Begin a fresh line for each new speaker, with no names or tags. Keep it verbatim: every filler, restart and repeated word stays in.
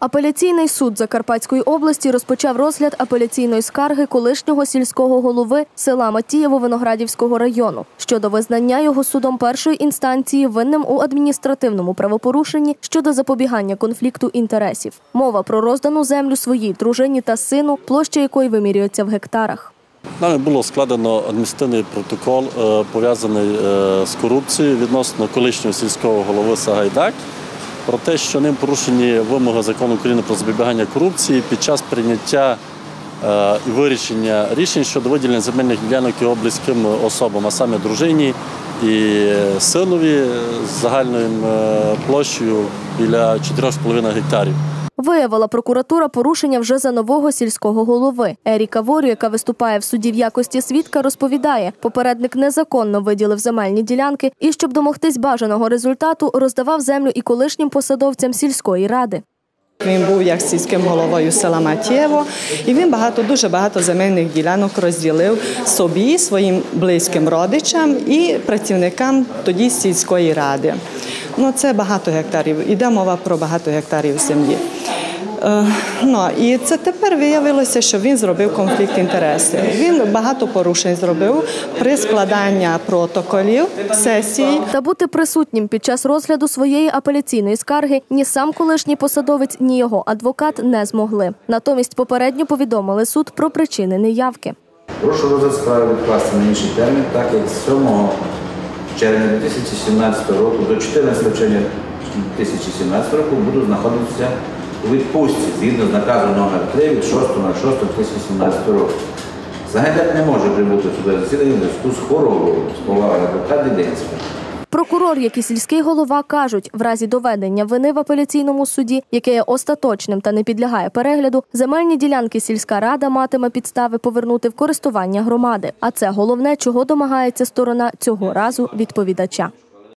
Апеляційний суд Закарпатської області розпочав розгляд апеляційної скарги колишнього сільського голови села Матієво Виноградівського району щодо визнання його судом першої інстанції винним у адміністративному правопорушенні щодо запобігання конфлікту інтересів. Мова про роздану землю своїй дружині та сину, площа якої вимірюється в гектарах.
Нами було складено адміністративний протокол, пов'язаний з корупцією відносно колишнього сільського голови Сагайдак, про те, що ним порушені вимоги Закону України про запобігання корупції під час прийняття і вирішення рішень щодо виділення земельних ділянок його близьким особам, а саме дружині і синові з загальною площею біля чотирьох з половиною гектарів.
Виявила прокуратура порушення вже за нового сільського голови. Еріка Ворю, яка виступає в суді в якості свідка, розповідає, попередник незаконно виділив земельні ділянки і, щоб домогтись бажаного результату, роздавав землю і колишнім посадовцям сільської ради.
Він був як сільським головою села Матієво, і він багато, дуже багато земельних ділянок розділив собі, своїм близьким родичам і працівникам тоді сільської ради. Ну, це багато гектарів, іде мова про багато гектарів землі. Е, ну, і це тепер виявилося, що він зробив конфлікт інтересів. Він багато порушень зробив при складанні протоколів сесії.
Та бути присутнім під час розгляду своєї апеляційної скарги ні сам колишній посадовець, ні його адвокат не змогли. Натомість попередньо повідомили суд про причини неявки.
Прошу розгляд справи відкласти на інший термін, так як з сьомого червня дві тисячі сімнадцятого року до чотирнадцятого червня дві тисячі сімнадцятого року буду знаходитися у відпустці згідно з наказу номер три від шостого шостого дві тисячі сімнадцятого року. Сагайдак не може прибути в судове засідання в зв'язку з хворобою, з поваги адвоката Діденського.
Прокурор, як і сільський голова, кажуть, в разі доведення вини в апеляційному суді, яке є остаточним та не підлягає перегляду, земельні ділянки сільська рада матиме підстави повернути в користування громади. А це головне, чого домагається сторона цього разу відповідача.